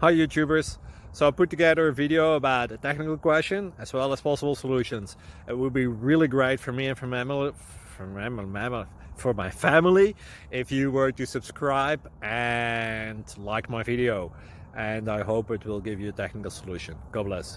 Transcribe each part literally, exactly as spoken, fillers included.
Hi YouTubers! So I put together a video about a technical question as well as possible solutions. It would be really great for me and for my, for my, for my family if you were to subscribe and like my video. And I hope it will give you a technical solution. God bless.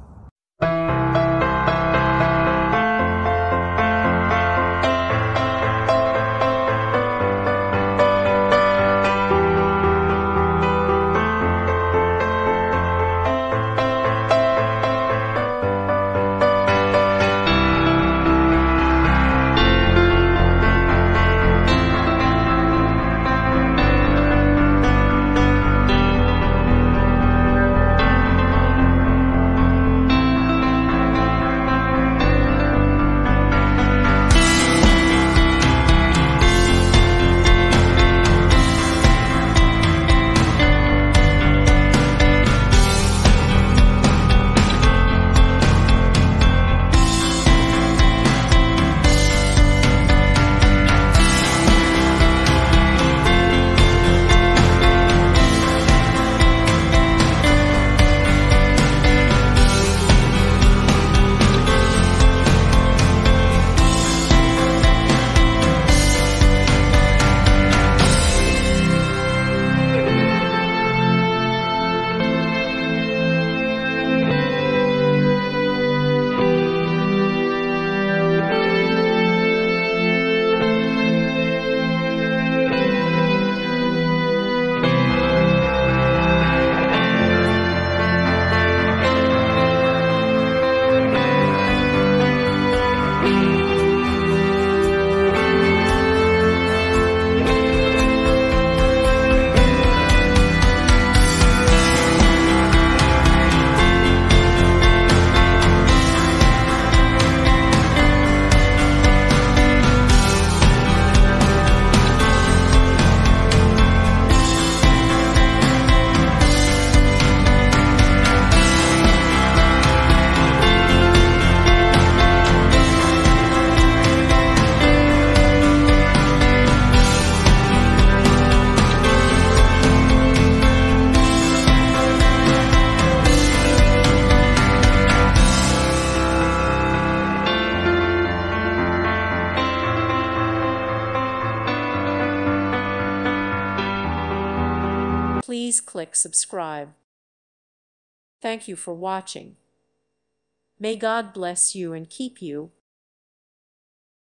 Please click subscribe. Thank you for watching. May God bless you and keep you.